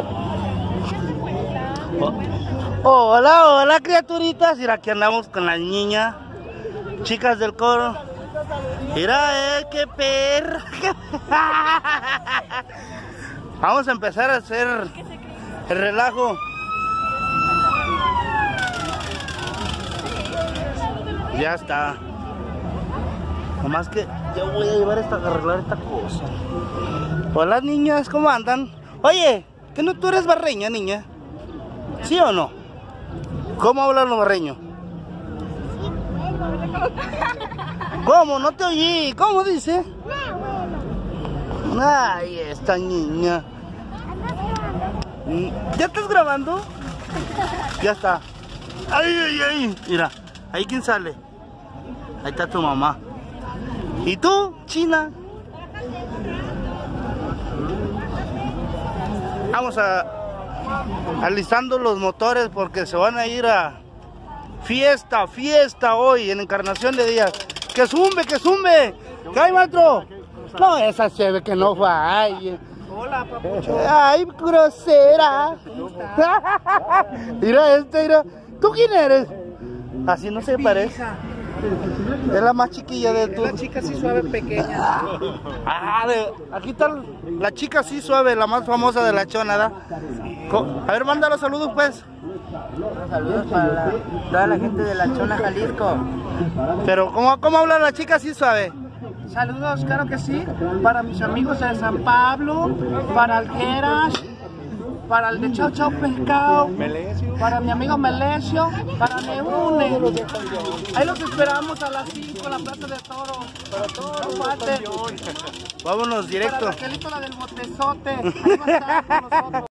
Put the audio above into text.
Hola, hola criaturitas. Mira, aquí andamos con las niñas, chicas del coro. Mira, qué perra. Vamos a empezar a hacer el relajo. Ya está. Nomás que yo voy a llevar a arreglar esta cosa. Hola niñas, ¿cómo andan? Oye, ¿que no tú eres barreña, niña? ¿Sí o no? ¿Cómo hablan los barreños? ¿Cómo? No te oí. ¿Cómo dice? Ay, esta niña. ¿Ya estás grabando? Ya está. Ay, ay, ay. Mira, ahí quién sale. Ahí está tu mamá. ¿Y tú, China? Vamos alistando los motores porque se van a ir a fiesta hoy en Encarnación de Díaz. ¡Que zumbe, que zumbe! ¿Qué hay, maestro? No, esa se ve que no fue. Ay. Hola, papucho. Ay, grosera. Mira mira. ¿Tú quién eres? Así no se parece. Es la más chiquilla de tu... La chica así suave, pequeña. Aquí está la chica así suave, la más famosa de la chona, ¿da? A ver, manda los saludos, pues. Saludos para toda la gente de la Chona, Jalisco. Pero, ¿cómo habla la chica así suave? Saludos, claro que sí, para mis amigos de San Pablo, para Aljeras, para el de Chau Chau Pescado, para mi amigo Melesio, para Neune. Ahí los esperamos a las 5 en la Plaza de Toro. No falten. Vámonos directo. Para Raquelito, la del botezote. Ahí va a estar con nosotros.